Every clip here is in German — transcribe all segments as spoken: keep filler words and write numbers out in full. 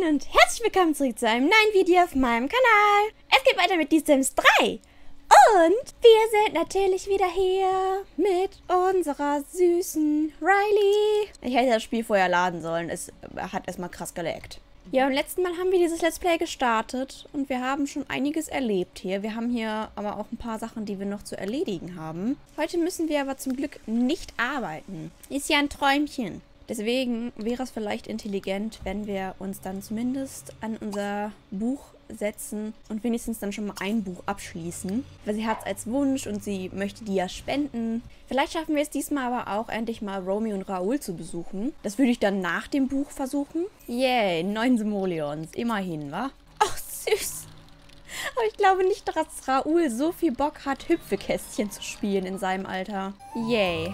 Moin und herzlich willkommen zurück zu einem neuen Video auf meinem Kanal. Es geht weiter mit Die Sims drei. Und wir sind natürlich wieder hier mit unserer süßen Riley. Ich hätte das Spiel vorher laden sollen. Es hat erstmal krass gelaggt. Ja, beim letzten Mal haben wir dieses Let's Play gestartet und wir haben schon einiges erlebt hier. Wir haben hier aber auch ein paar Sachen, die wir noch zu erledigen haben. Heute müssen wir aber zum Glück nicht arbeiten. Ist ja ein Träumchen. Deswegen wäre es vielleicht intelligent, wenn wir uns dann zumindest an unser Buch setzen und wenigstens dann schon mal ein Buch abschließen. Weil sie hat es als Wunsch und sie möchte die ja spenden. Vielleicht schaffen wir es diesmal aber auch endlich mal Romy und Raoul zu besuchen. Das würde ich dann nach dem Buch versuchen. Yay, neun Simoleons. Immerhin, wa? Ach, süß. Aber ich glaube nicht, dass Raoul so viel Bock hat, Hüpfekästchen zu spielen in seinem Alter. Yay.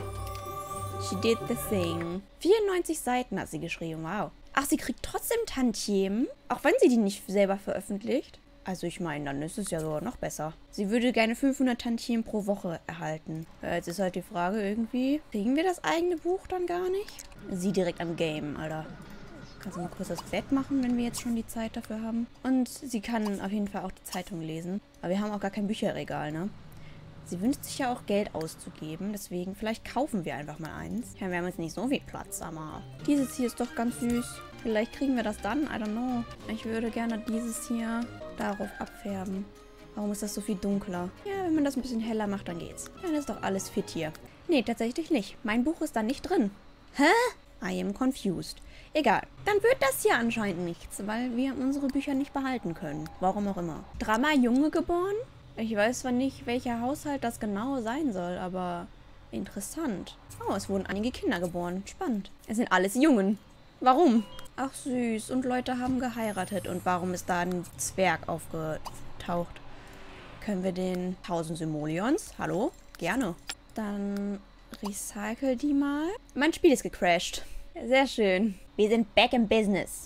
She did the thing. vierundneunzig Seiten hat sie geschrieben, wow. Ach, sie kriegt trotzdem Tantiemen, auch wenn sie die nicht selber veröffentlicht. Also ich meine, dann ist es ja sogar noch besser. Sie würde gerne fünfhundert Tantiemen pro Woche erhalten. Ja, jetzt ist halt die Frage irgendwie, kriegen wir das eigene Buch dann gar nicht? Sie direkt am Game, Alter. Kannst du mal kurz das Bett machen, wenn wir jetzt schon die Zeit dafür haben? Und sie kann auf jeden Fall auch die Zeitung lesen. Aber wir haben auch gar kein Bücherregal, ne? Sie wünscht sich ja auch Geld auszugeben, deswegen vielleicht kaufen wir einfach mal eins. Ja, wir haben jetzt nicht so viel Platz, aber dieses hier ist doch ganz süß. Vielleicht kriegen wir das dann, I don't know. Ich würde gerne dieses hier darauf abfärben. Warum ist das so viel dunkler? Ja, wenn man das ein bisschen heller macht, dann geht's. Dann ist doch alles fit hier. Nee, tatsächlich nicht. Mein Buch ist da nicht drin. Hä? I am confused. Egal. Dann wird das hier anscheinend nichts, weil wir unsere Bücher nicht behalten können. Warum auch immer. Drama Junge geboren? Ich weiß zwar nicht, welcher Haushalt das genau sein soll, aber interessant. Oh, es wurden einige Kinder geboren. Spannend. Es sind alles Jungen. Warum? Ach süß. Und Leute haben geheiratet. Und warum ist da ein Zwerg aufgetaucht? Können wir den tausend Simoleons? Hallo? Gerne. Dann recycle die mal. Mein Spiel ist gecrashed. Sehr schön. Wir sind back in business.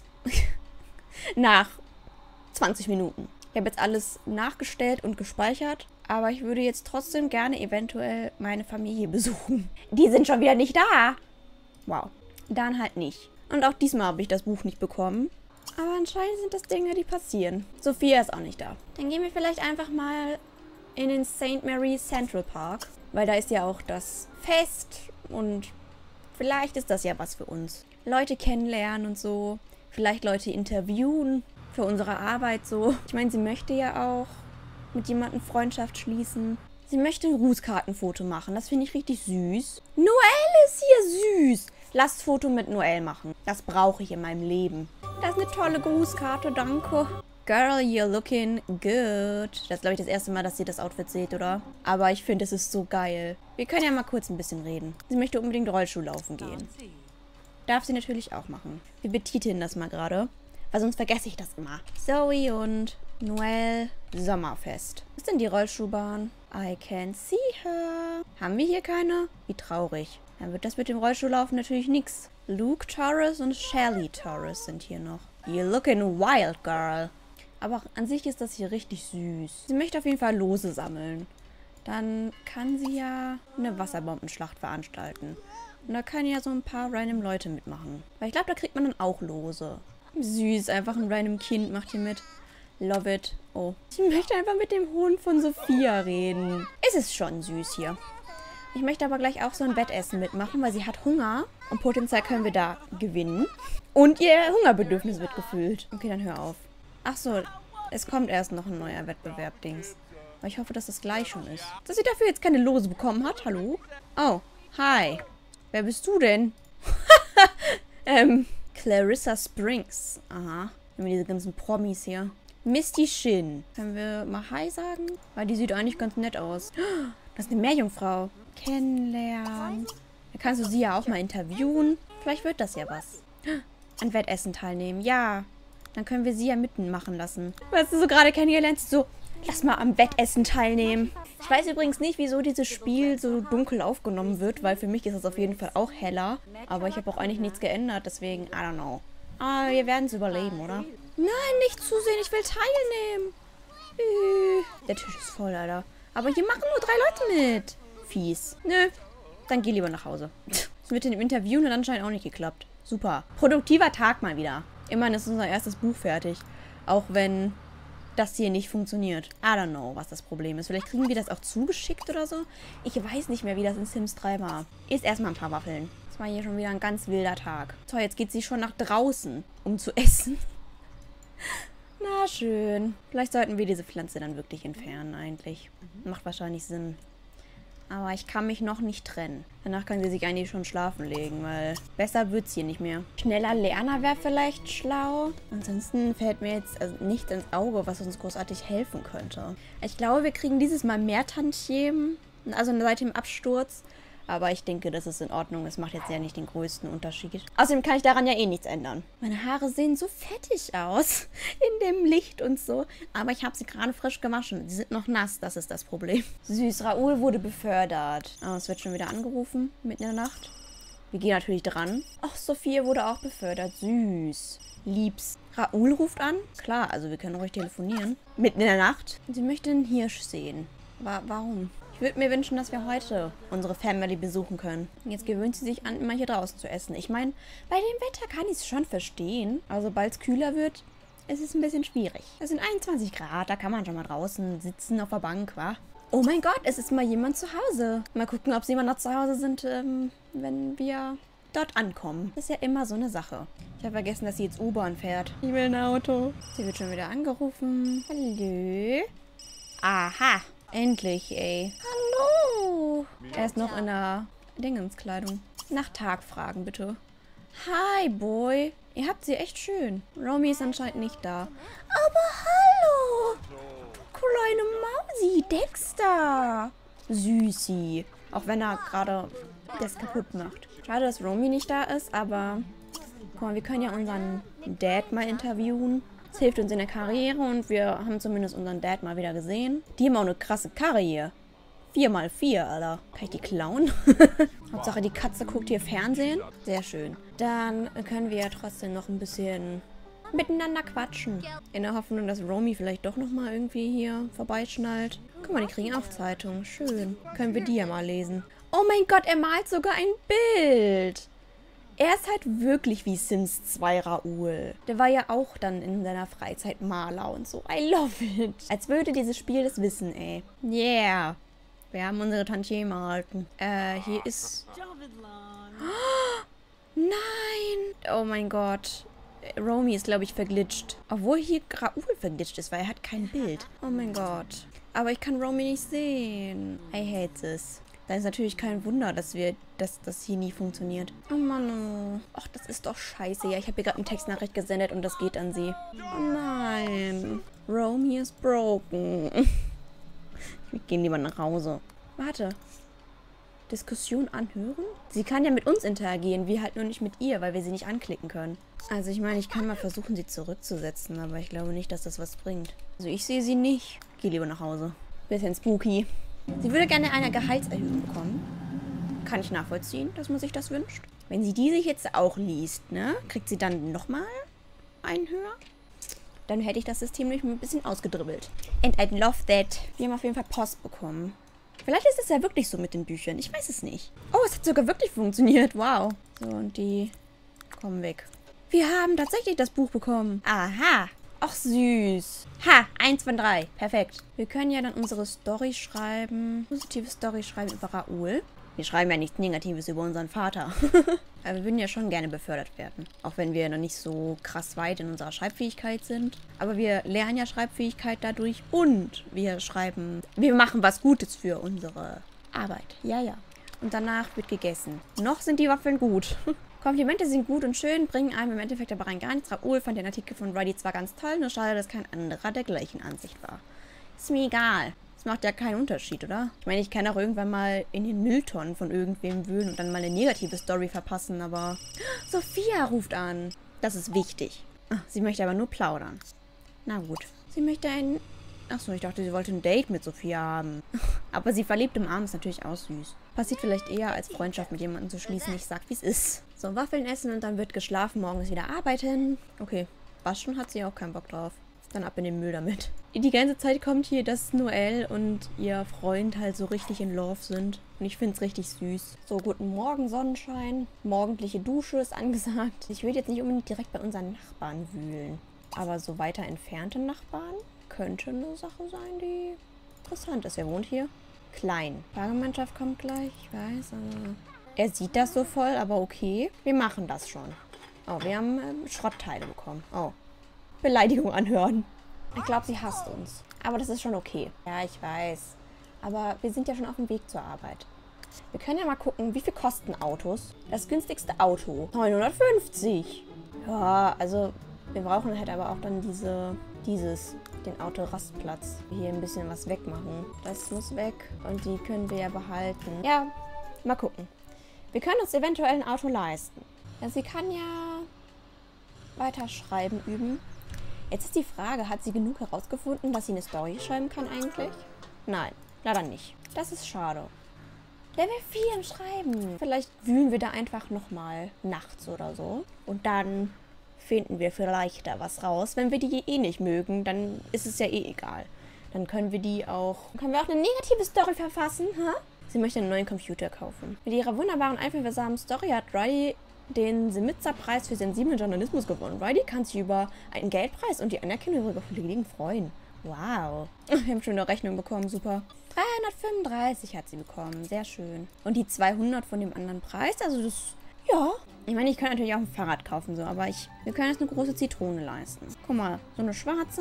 Nach zwanzig Minuten. Ich habe jetzt alles nachgestellt und gespeichert, aber ich würde jetzt trotzdem gerne eventuell meine Familie besuchen. Die sind schon wieder nicht da. Wow. Dann halt nicht. Und auch diesmal habe ich das Buch nicht bekommen. Aber anscheinend sind das Dinge, die passieren. Sophia ist auch nicht da. Dann gehen wir vielleicht einfach mal in den Saint Mary's Central Park, weil da ist ja auch das Fest und vielleicht ist das ja was für uns. Leute kennenlernen und so. Vielleicht Leute interviewen. Für unsere Arbeit so. Ich meine, sie möchte ja auch mit jemandem Freundschaft schließen. Sie möchte ein Grußkartenfoto machen. Das finde ich richtig süß. Noelle ist hier süß. Lasst Foto mit Noelle machen. Das brauche ich in meinem Leben. Das ist eine tolle Grußkarte, danke. Girl, you're looking good. Das ist, glaube ich, das erste Mal, dass ihr das Outfit seht, oder? Aber ich finde, es ist so geil. Wir können ja mal kurz ein bisschen reden. Sie möchte unbedingt Rollschuh laufen gehen. Darf sie natürlich auch machen. Wir betiteln das mal gerade. Weil sonst vergesse ich das immer. Zoe und Noelle Sommerfest. Was ist denn die Rollschuhbahn? I can see her. Haben wir hier keine? Wie traurig. Dann wird das mit dem Rollschuhlaufen natürlich nichts. Luke Torres und Shelly Torres sind hier noch. You're looking wild, girl. Aber an sich ist das hier richtig süß. Sie möchte auf jeden Fall Lose sammeln. Dann kann sie ja eine Wasserbombenschlacht veranstalten. Und da können ja so ein paar random Leute mitmachen. Weil ich glaube, da kriegt man dann auch Lose. Süß, einfach ein random Kind macht hier mit. Love it. Oh. Ich möchte einfach mit dem Hund von Sophia reden. Es ist schon süß hier. Ich möchte aber gleich auch so ein Wettessen mitmachen, weil sie hat Hunger. Und potenziell können wir da gewinnen. Und ihr Hungerbedürfnis wird gefüllt. Okay, dann hör auf. Ach so, es kommt erst noch ein neuer Wettbewerb-Dings. Aber ich hoffe, dass das gleich schon ist. Dass sie dafür jetzt keine Lose bekommen hat. Hallo? Oh, hi. Wer bist du denn? ähm... Clarissa Springs. Aha. Nehmen wir diese ganzen Promis hier. Misty Shin. Können wir mal Hi sagen? Weil die sieht eigentlich ganz nett aus. Das ist eine Meerjungfrau. Kennenlernen. Da kannst du sie ja auch mal interviewen. Vielleicht wird das ja was. An Wettessen teilnehmen. Ja. Dann können wir sie ja mitmachen lassen. Weißt du, so gerade kennengelernt, so, lass mal am Wettessen teilnehmen. Ich weiß übrigens nicht, wieso dieses Spiel so dunkel aufgenommen wird, weil für mich ist es auf jeden Fall auch heller. Aber ich habe auch eigentlich nichts geändert, deswegen, I don't know. Ah, wir werden es überleben, oder? Nein, nicht zusehen, ich will teilnehmen. Äh, der Tisch ist voll, Alter. Aber hier machen nur drei Leute mit. Fies. Nö, dann geh lieber nach Hause. Das mit dem Interviewen hat anscheinend auch nicht geklappt. Super. Produktiver Tag mal wieder. Immerhin ist unser erstes Buch fertig. Auch wenn das hier nicht funktioniert. I don't know, was das Problem ist. Vielleicht kriegen wir das auch zugeschickt oder so. Ich weiß nicht mehr, wie das in Sims drei war. Ist erstmal ein paar Waffeln. Das war hier schon wieder ein ganz wilder Tag. So, jetzt geht sie schon nach draußen, um zu essen. Na schön. Vielleicht sollten wir diese Pflanze dann wirklich entfernen eigentlich. Macht wahrscheinlich Sinn. Aber ich kann mich noch nicht trennen. Danach kann sie sich eigentlich schon schlafen legen, weil besser wird's hier nicht mehr. Schneller Lerner wäre vielleicht schlau. Ansonsten fällt mir jetzt also nichts ins Auge, was uns großartig helfen könnte. Ich glaube, wir kriegen dieses Mal mehr Tantiemen, also seit dem Absturz. Aber ich denke, das ist in Ordnung. Es macht jetzt ja nicht den größten Unterschied. Außerdem kann ich daran ja eh nichts ändern. Meine Haare sehen so fettig aus. In dem Licht und so. Aber ich habe sie gerade frisch gewaschen. Sie sind noch nass. Das ist das Problem. Süß. Raoul wurde befördert. Oh, es wird schon wieder angerufen. Mitten in der Nacht. Wir gehen natürlich dran. Ach, Sophia wurde auch befördert. Süß. Liebs. Raoul ruft an. Klar, also wir können ruhig telefonieren. Mitten in der Nacht. Sie möchte einen Hirsch sehen. Wa- warum? Ich würde mir wünschen, dass wir heute unsere Family besuchen können. Jetzt gewöhnt sie sich an, immer hier draußen zu essen. Ich meine, bei dem Wetter kann ich es schon verstehen. Also, sobald es kühler wird, ist es ein bisschen schwierig. Es sind einundzwanzig Grad, da kann man schon mal draußen sitzen auf der Bank, wa? Oh mein Gott, es ist mal jemand zu Hause. Mal gucken, ob sie immer noch zu Hause sind, ähm, wenn wir dort ankommen. Das ist ja immer so eine Sache. Ich habe vergessen, dass sie jetzt U-Bahn fährt. Ich will ein Auto. Sie wird schon wieder angerufen. Hallo? Aha. Endlich, ey. Hallo. Er ist noch in der Dingenskleidung. Nach Tag fragen, bitte. Hi, Boy. Ihr habt sie echt schön. Romy ist anscheinend nicht da. Aber hallo. Kleine Mausi. Dexter. Süßi. Auch wenn er gerade das kaputt macht. Schade, dass Romy nicht da ist, aber guck mal, wir können ja unseren Dad mal interviewen. Es hilft uns in der Karriere und wir haben zumindest unseren Dad mal wieder gesehen. Die haben auch eine krasse Karre hier. vier mal vier, Alter. Kann ich die klauen? Hauptsache, die Katze guckt hier Fernsehen. Sehr schön. Dann können wir ja trotzdem noch ein bisschen miteinander quatschen. In der Hoffnung, dass Romy vielleicht doch nochmal irgendwie hier vorbeischnallt. Guck mal, die kriegen auch Zeitungen. Schön. Können wir die ja mal lesen. Oh mein Gott, er malt sogar ein Bild. Er ist halt wirklich wie Sims zwei Raoul. Der war ja auch dann in seiner Freizeit Maler und so. I love it. Als würde dieses Spiel das wissen, ey. Yeah. Wir haben unsere Tantiemen erhalten. Äh, hier ist... Oh, nein. Oh mein Gott. Romy ist, glaube ich, verglitscht. Obwohl hier Raoul verglitscht ist, weil er hat kein Bild. Oh mein Gott. Aber ich kann Romy nicht sehen. I hate this. Da ist natürlich kein Wunder, dass wir, dass das hier nie funktioniert. Oh Mann, oh. Ach, das ist doch scheiße. Ja, ich habe ihr gerade eine Textnachricht gesendet und das geht an sie. Oh nein. Romy is broken. Wir gehen lieber nach Hause. Warte. Diskussion anhören? Sie kann ja mit uns interagieren, wir halt nur nicht mit ihr, weil wir sie nicht anklicken können. Also ich meine, ich kann mal versuchen, sie zurückzusetzen, aber ich glaube nicht, dass das was bringt. Also ich sehe sie nicht. Ich gehe lieber nach Hause. Bisschen spooky. Sie würde gerne eine Gehaltserhöhung bekommen. Kann ich nachvollziehen, dass man sich das wünscht. Wenn sie die sich jetzt auch liest, ne? Kriegt sie dann nochmal einen höher? Dann hätte ich das System nämlich ein bisschen ausgedribbelt. And I'd love that. Wir haben auf jeden Fall Post bekommen. Vielleicht ist es ja wirklich so mit den Büchern. Ich weiß es nicht. Oh, es hat sogar wirklich funktioniert. Wow. So, und die kommen weg. Wir haben tatsächlich das Buch bekommen. Aha. Ach, süß. Ha, eins von drei. Perfekt. Wir können ja dann unsere Story schreiben. Positive Story schreiben über Raoul. Wir schreiben ja nichts Negatives über unseren Vater. Aber wir würden ja schon gerne befördert werden. Auch wenn wir noch nicht so krass weit in unserer Schreibfähigkeit sind. Aber wir lernen ja Schreibfähigkeit dadurch. Und wir schreiben... Wir machen was Gutes für unsere Arbeit. Ja, ja. Und danach wird gegessen. Noch sind die Waffeln gut. Komplimente sind gut und schön, bringen einem im Endeffekt aber rein gar nichts. Raoul fand den Artikel von Riley zwar ganz toll, nur schade, dass kein anderer der gleichen Ansicht war. Ist mir egal. Das macht ja keinen Unterschied, oder? Ich meine, ich kann auch irgendwann mal in den Mülltonnen von irgendwem wühlen und dann mal eine negative Story verpassen, aber... Sophia ruft an. Das ist wichtig. Ach, sie möchte aber nur plaudern. Na gut. Sie möchte ein... Achso, ich dachte, sie wollte ein Date mit Sophia haben. Aber sie verliebt im Arm ist natürlich auch süß. Passiert vielleicht eher, als Freundschaft mit jemandem zu schließen. Ich sag, wie es ist. So, Waffeln essen und dann wird geschlafen. Morgen ist wieder arbeiten. Okay, waschen hat sie auch keinen Bock drauf. Dann ab in den Müll damit. Die ganze Zeit kommt hier, dass Noelle und ihr Freund halt so richtig in Love sind. Und ich finde es richtig süß. So, guten Morgen, Sonnenschein. Morgendliche Dusche ist angesagt. Ich will jetzt nicht unbedingt direkt bei unseren Nachbarn wühlen. Aber so weiter entfernte Nachbarn könnte eine Sache sein, die interessant ist. Er wohnt hier. Klein. Fahrgemeinschaft kommt gleich, ich weiß, aber... Er sieht das so voll, aber okay. Wir machen das schon. Oh, wir haben ähm, Schrottteile bekommen. Oh. Beleidigung anhören. Ich glaube, sie hasst uns. Aber das ist schon okay. Ja, ich weiß. Aber wir sind ja schon auf dem Weg zur Arbeit. Wir können ja mal gucken, wie viel kosten Autos? Das günstigste Auto. neunhundertfünfzig. Ja, also wir brauchen halt aber auch dann diese, dieses, den Autorastplatz. Hier ein bisschen was wegmachen. Das muss weg und die können wir ja behalten. Ja, mal gucken. Wir können uns eventuell ein Auto leisten. Ja, sie kann ja weiter schreiben üben. Jetzt ist die Frage, hat sie genug herausgefunden, dass sie eine Story schreiben kann eigentlich? Nein, leider nicht. Das ist schade. Level vier im Schreiben. Vielleicht wühlen wir da einfach nochmal nachts oder so. Und dann finden wir vielleicht da was raus. Wenn wir die eh nicht mögen, dann ist es ja eh egal. Dann können wir die auch... Können wir auch eine negative Story verfassen, ha? Sie möchte einen neuen Computer kaufen. Mit ihrer wunderbaren, einfühlsamen Story hat Riley den Semitzer-Preis für sensiblen Journalismus gewonnen. Riley kann sich über einen Geldpreis und die Anerkennung ihrer Kollegen freuen. Wow. Wir haben schon eine Rechnung bekommen, super. dreihundertfünfunddreißig hat sie bekommen, sehr schön. Und die zweihundert von dem anderen Preis, also das, ja. Ich meine, ich kann natürlich auch ein Fahrrad kaufen, so, aber ich, wir können jetzt eine große Zitrone leisten. Guck mal, so eine schwarze.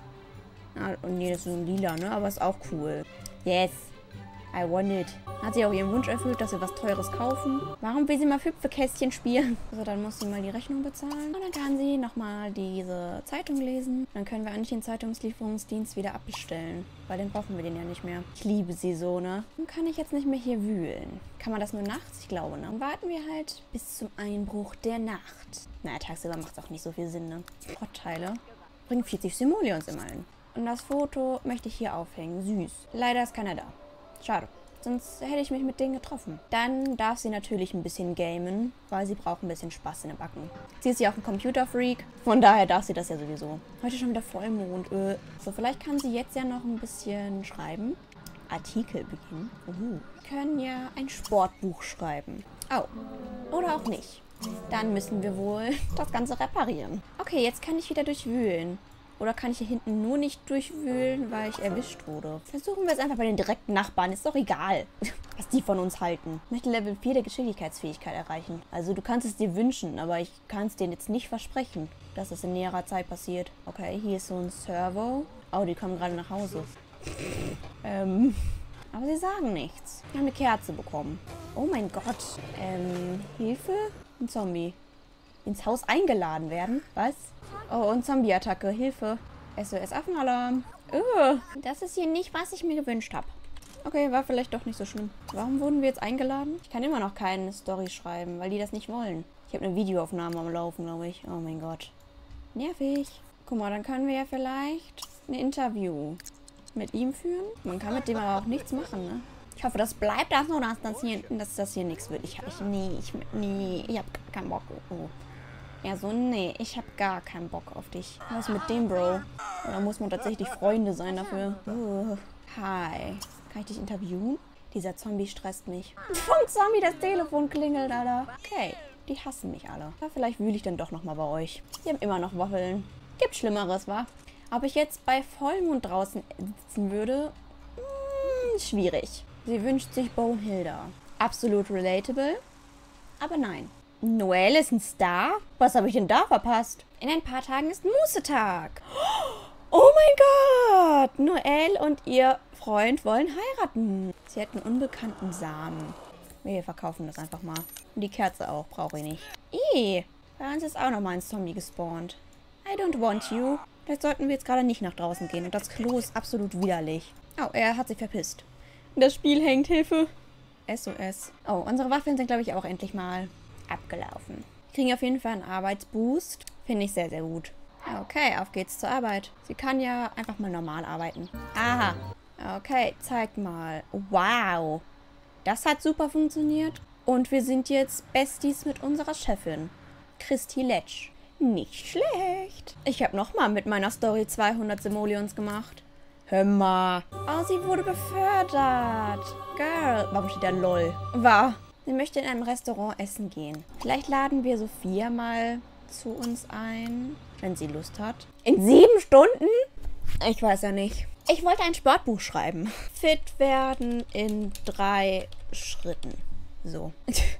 Ah, und nee, das ist so ein lila, ne, aber ist auch cool. Yes. I want it. Hat sie auch ihren Wunsch erfüllt, dass wir was Teures kaufen. Warum will sie mal Hüpfekästchen spielen? Also dann muss sie mal die Rechnung bezahlen. Und dann kann sie nochmal diese Zeitung lesen. Dann können wir eigentlich den Zeitungslieferungsdienst wieder abbestellen. Weil den brauchen wir den ja nicht mehr. Ich liebe sie so, ne? Dann kann ich jetzt nicht mehr hier wühlen. Kann man das nur nachts? Ich glaube, ne? Dann warten wir halt bis zum Einbruch der Nacht. Naja, tagsüber macht es auch nicht so viel Sinn, ne? Schrottteile. Bringen vierzig Simoleons immerhin. Und das Foto möchte ich hier aufhängen. Süß. Leider ist keiner da. Schade. Sonst hätte ich mich mit denen getroffen. Dann darf sie natürlich ein bisschen gamen, weil sie braucht ein bisschen Spaß in den Backen. Sie ist ja auch ein Computerfreak, von daher darf sie das ja sowieso. Heute schon wieder Vollmond. Äh. So, vielleicht kann sie jetzt ja noch ein bisschen schreiben. Artikel beginnen. Uh. Wir können ja ein Sportbuch schreiben. Oh. Oder auch nicht. Dann müssen wir wohl das Ganze reparieren. Okay, jetzt kann ich wieder durchwühlen. Oder kann ich hier hinten nur nicht durchwühlen, weil ich erwischt wurde? Versuchen wir es einfach bei den direkten Nachbarn. Ist doch egal, was die von uns halten. Ich möchte Level vier der Geschicklichkeitsfähigkeit erreichen. Also du kannst es dir wünschen, aber ich kann es dir jetzt nicht versprechen, dass es in näherer Zeit passiert. Okay, hier ist so ein Servo. Oh, die kommen gerade nach Hause. ähm, aber sie sagen nichts. Wir haben eine Kerze bekommen. Oh mein Gott. Ähm, Hilfe? Ein Zombie. Ins Haus eingeladen werden? Was? Oh, und Zombie-Attacke. Hilfe. S O S-Affenalarm. Oh, das ist hier nicht, was ich mir gewünscht habe. Okay, war vielleicht doch nicht so schlimm. Warum wurden wir jetzt eingeladen? Ich kann immer noch keine Story schreiben, weil die das nicht wollen. Ich habe eine Videoaufnahme am Laufen, glaube ich. Oh mein Gott. Nervig. Guck mal, dann können wir ja vielleicht ein Interview mit ihm führen. Man kann mit dem aber auch nichts machen, ne? Ich hoffe, das bleibt das nur, dass das hier, dass das hier nichts wird. Ich, ich, nee, ich, nee, ich hab keinen Bock. Oh. Ja, so, nee, ich hab gar keinen Bock auf dich. Was ist mit dem, Bro? Oder muss man tatsächlich Freunde sein dafür? Oh. Hi. Kann ich dich interviewen? Dieser Zombie stresst mich. Vom Zombie das Telefon klingelt, Alter. Okay, die hassen mich alle. Aber vielleicht wühle ich dann doch nochmal bei euch. Die haben immer noch Waffeln. Gibt Schlimmeres, wa? Ob ich jetzt bei Vollmond draußen sitzen würde? Hm, schwierig. Sie wünscht sich Bonehalder. Absolut relatable. Aber nein. Noelle ist ein Star? Was habe ich denn da verpasst? In ein paar Tagen ist Mußetag. Oh mein Gott! Noelle und ihr Freund wollen heiraten. Sie hat einen unbekannten Samen. Wir verkaufen das einfach mal. Und die Kerze auch, brauche ich nicht. Ih, bei uns ist auch nochmal ein Zombie gespawnt. I don't want you. Vielleicht sollten wir jetzt gerade nicht nach draußen gehen. Und das Klo ist absolut widerlich. Oh, er hat sich verpisst. Das Spiel hängt, Hilfe. S O S. Oh, unsere Waffeln sind, glaube ich, auch endlich mal abgelaufen. Wir kriegen auf jeden Fall einen Arbeitsboost. Finde ich sehr, sehr gut. Okay, auf geht's zur Arbeit. Sie kann ja einfach mal normal arbeiten. Aha. Okay, zeig mal. Wow. Das hat super funktioniert. Und wir sind jetzt Besties mit unserer Chefin. Christy Letsch. Nicht schlecht. Ich habe nochmal mit meiner Story zweihundert Simoleons gemacht. Hör mal. Oh, sie wurde befördert. Girl. Warum steht da LOL? War. Sie möchte in einem Restaurant essen gehen. Vielleicht laden wir Sophia mal zu uns ein, wenn sie Lust hat. In sieben Stunden? Ich weiß ja nicht. Ich wollte ein Sportbuch schreiben. Fit werden in drei Schritten. So.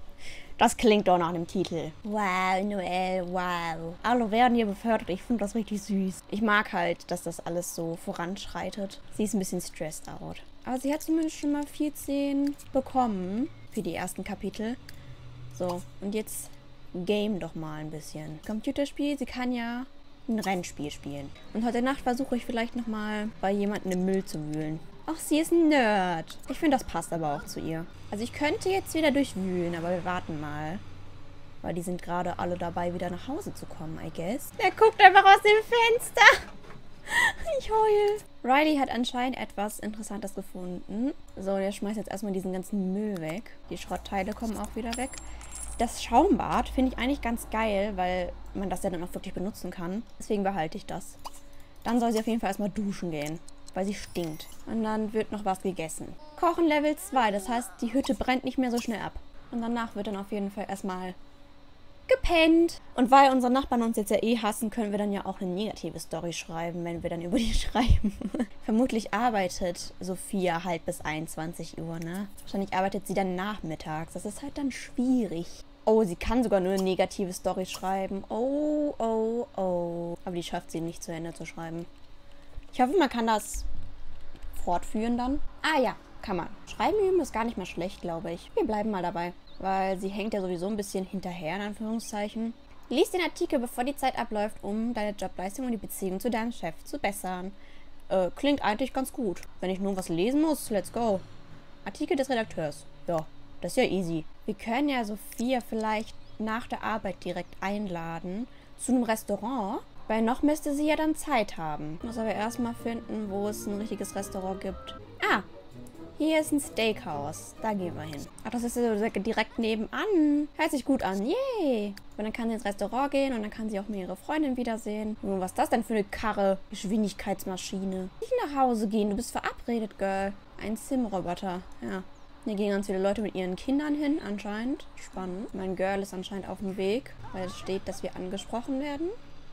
Das klingt doch nach einem Titel. Wow, Noelle, wow. Alle werden hier befördert. Ich finde das richtig süß. Ich mag halt, dass das alles so voranschreitet. Sie ist ein bisschen stressed out. Aber sie hat zumindest schon mal vierzehn bekommen für die ersten Kapitel. So, und jetzt game doch mal ein bisschen. Computerspiel, sie kann ja ein Rennspiel spielen. Und heute Nacht versuche ich vielleicht nochmal bei jemandem im Müll zu wühlen. Ach, sie ist ein Nerd. Ich finde, das passt aber auch zu ihr. Also ich könnte jetzt wieder durchwühlen, aber wir warten mal. Weil die sind gerade alle dabei, wieder nach Hause zu kommen, I guess. Der guckt einfach aus dem Fenster. Ich heul. Riley hat anscheinend etwas Interessantes gefunden. So, der schmeißt jetzt erstmal diesen ganzen Müll weg. Die Schrottteile kommen auch wieder weg. Das Schaumbad finde ich eigentlich ganz geil, weil man das ja dann auch wirklich benutzen kann. Deswegen behalte ich das. Dann soll sie auf jeden Fall erstmal duschen gehen, weil sie stinkt. Und dann wird noch was gegessen. Kochen Level zwei, das heißt, die Hütte brennt nicht mehr so schnell ab. Und danach wird dann auf jeden Fall erstmal gepennt. Und weil unsere Nachbarn uns jetzt ja eh hassen, können wir dann ja auch eine negative Story schreiben, wenn wir dann über die schreiben. Vermutlich arbeitet Sophia halt bis einundzwanzig Uhr, ne? Wahrscheinlich arbeitet sie dann nachmittags. Das ist halt dann schwierig. Oh, sie kann sogar nur eine negative Story schreiben. Oh, oh, oh. Aber die schafft sie nicht zu Ende zu schreiben. Ich hoffe, man kann das fortführen dann. Ah ja, kann man. Schreiben üben ist gar nicht mal schlecht, glaube ich. Wir bleiben mal dabei. Weil sie hängt ja sowieso ein bisschen hinterher, in Anführungszeichen. Lies den Artikel, bevor die Zeit abläuft, um deine Jobleistung und die Beziehung zu deinem Chef zu bessern. Äh, klingt eigentlich ganz gut. Wenn ich nur was lesen muss, let's go. Artikel des Redakteurs. Ja, das ist ja easy. Wir können ja Sophia vielleicht nach der Arbeit direkt einladen zu einem Restaurant, weil noch müsste sie ja dann Zeit haben. Ich muss aber erstmal finden, wo es ein richtiges Restaurant gibt. Ah, hier ist ein Steakhouse. Da gehen wir hin. Ach, das ist ja direkt nebenan. Hört sich gut an. Yay. Und dann kann sie ins Restaurant gehen und dann kann sie auch mir ihre Freundin wiedersehen. Und was ist das denn für eine Karre? Geschwindigkeitsmaschine. Nicht nach Hause gehen. Du bist verabredet, Girl. Ein Sim-Roboter. Ja. Hier gehen ganz viele Leute mit ihren Kindern hin, anscheinend. Spannend. Mein Girl ist anscheinend auf dem Weg, weil es steht, dass wir angesprochen werden.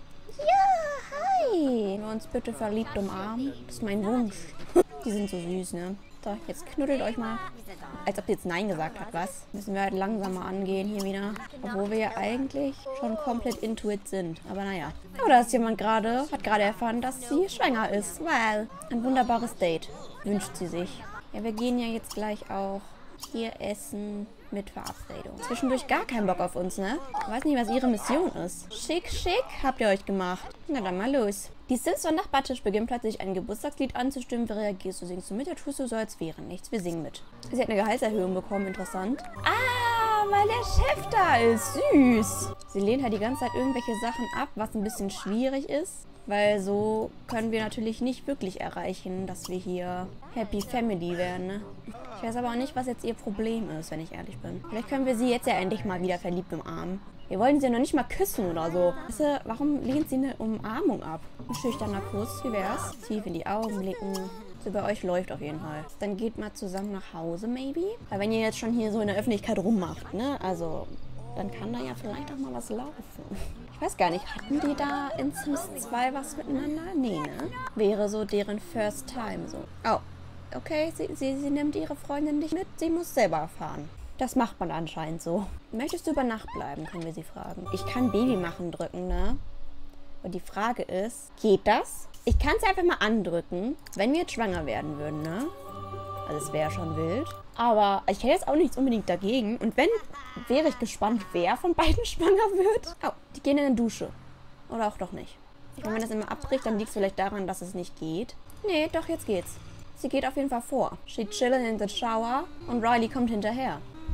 Ja, hi. Wir uns bitte verliebt umarmen. Das ist mein Wunsch. Die sind so süß, ne? So, jetzt knuddelt euch mal. Als ob sie jetzt Nein gesagt hat, was? Müssen wir halt langsamer angehen hier wieder. Obwohl wir ja eigentlich schon komplett into it sind. Aber naja. Oh, da ist jemand gerade, hat gerade erfahren, dass sie schwanger ist. Well, ein wunderbares Date. Wünscht sie sich. Ja, wir gehen ja jetzt gleich auch hier essen mit Verabredung. Zwischendurch gar keinen Bock auf uns, ne? Ich weiß nicht, was ihre Mission ist. Schick, schick, habt ihr euch gemacht. Na dann mal los. Die Sims am Nachbartisch beginnen plötzlich ein Geburtstagslied anzustimmen. Wie reagierst du? Singst du mit oder tust du so, als wäre nichts? Wir singen mit. Sie hat eine Gehaltserhöhung bekommen, interessant. Ah, weil der Chef da ist. Süß. Sie lehnt halt die ganze Zeit irgendwelche Sachen ab, was ein bisschen schwierig ist. Weil so können wir natürlich nicht wirklich erreichen, dass wir hier Happy Family werden, ne? Ich weiß aber auch nicht, was jetzt ihr Problem ist, wenn ich ehrlich bin. Vielleicht können wir sie jetzt ja endlich mal wieder verliebt umarmen. Wir wollen sie ja noch nicht mal küssen oder so. Weißt du, warum lehnt sie eine Umarmung ab? Ein schüchterner Kuss, wie wär's? Tief in die Augen blicken. So, bei euch läuft auf jeden Fall. Dann geht mal zusammen nach Hause, maybe? Weil wenn ihr jetzt schon hier so in der Öffentlichkeit rummacht, ne? Also, dann kann da ja vielleicht auch mal was laufen. Ich weiß gar nicht, hatten die da in Sims zwei was miteinander? Nee, ne? Wäre so deren First Time so. Oh, okay, sie, sie, sie nimmt ihre Freundin nicht mit. Sie muss selber erfahren. Das macht man anscheinend so. Möchtest du über Nacht bleiben, können wir sie fragen. Ich kann Baby machen drücken, ne? Und die Frage ist, geht das? Ich kann es einfach mal andrücken, wenn wir jetzt schwanger werden würden, ne? Also es wäre schon wild. Aber ich hätte jetzt auch nichts unbedingt dagegen. Und wenn, wäre ich gespannt, wer von beiden schwanger wird. Oh, die gehen in eine Dusche. Oder auch doch nicht. Und wenn das immer abbricht, dann liegt es vielleicht daran, dass es nicht geht. Nee, doch, jetzt geht's. Sie geht auf jeden Fall vor. She chillen in the shower und Riley kommt hinterher.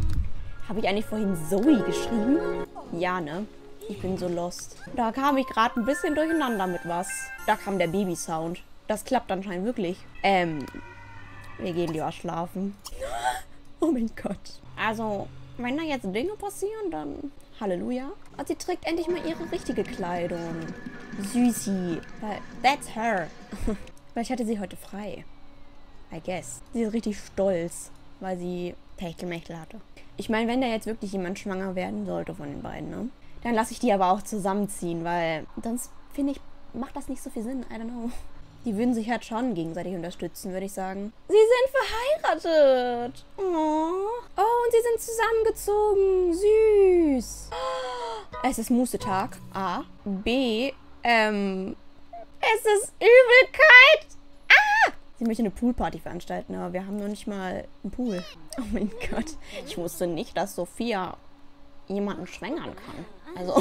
Habe ich eigentlich vorhin Zoe geschrieben? Ja, ne? Ich bin so lost. Da kam ich gerade ein bisschen durcheinander mit was. Da kam der Baby-Sound. Das klappt anscheinend wirklich. Ähm, wir gehen lieber schlafen. Oh mein Gott. Also, wenn da jetzt Dinge passieren, dann Halleluja. Und sie trägt endlich mal ihre richtige Kleidung. Süßi. Weil that's her. Vielleicht hatte sie heute frei. I guess. Sie ist richtig stolz, weil sie Techtelmechtel hatte. Ich meine, wenn da jetzt wirklich jemand schwanger werden sollte von den beiden, ne? Dann lasse ich die aber auch zusammenziehen, weil sonst, finde ich, macht das nicht so viel Sinn. I don't know. Die würden sich halt schon gegenseitig unterstützen, würde ich sagen. Sie sind verheiratet. Oh. Oh, und sie sind zusammengezogen. Süß. Es ist Mußetag. A. B. Ähm. Es ist Übelkeit. Ah! Sie möchte eine Poolparty veranstalten, aber wir haben noch nicht mal einen Pool. Oh mein Gott. Ich wusste nicht, dass Sophia jemanden schwängern kann. Also.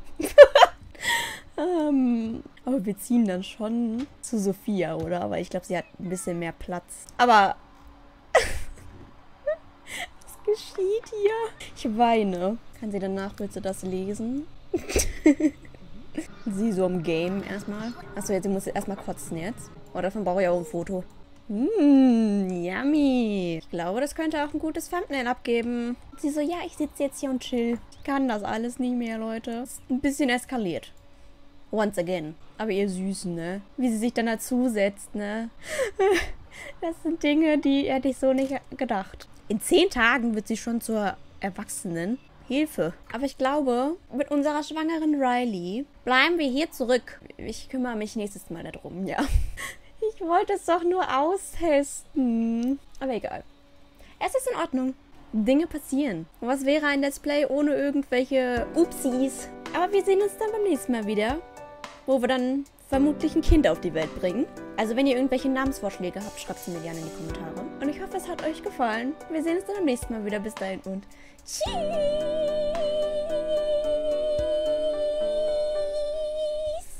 ähm, aber wir ziehen dann schon zu Sophia, oder? Aber ich glaube, sie hat ein bisschen mehr Platz. Aber was geschieht hier? Ich weine. Kann sie danach bitte das lesen? Sie so im Game erstmal. Achso, jetzt muss sie erstmal kotzen jetzt. Oh, davon brauche ich auch ein Foto. Mmm, yummy. Ich glaube, das könnte auch ein gutes Thumbnail abgeben. Sie so, ja, ich sitze jetzt hier und chill. Ich kann das alles nicht mehr, Leute. Ist ein bisschen eskaliert. Once again. Aber ihr Süßen, ne? Wie sie sich dann dazu setzt, ne? Das sind Dinge, die hätte ich so nicht gedacht. In zehn Tagen wird sie schon zur Erwachsenen. Hilfe. Aber ich glaube, mit unserer schwangeren Riley bleiben wir hier zurück. Ich kümmere mich nächstes Mal darum, ja. Ich wollte es doch nur austesten. Aber egal. Es ist in Ordnung. Dinge passieren. Und was wäre ein Let's Play ohne irgendwelche Upsis? Aber wir sehen uns dann beim nächsten Mal wieder, wo wir dann vermutlich ein Kind auf die Welt bringen. Also wenn ihr irgendwelche Namensvorschläge habt, schreibt sie mir gerne in die Kommentare. Und ich hoffe, es hat euch gefallen. Wir sehen uns dann beim nächsten Mal wieder. Bis dahin und tschüss!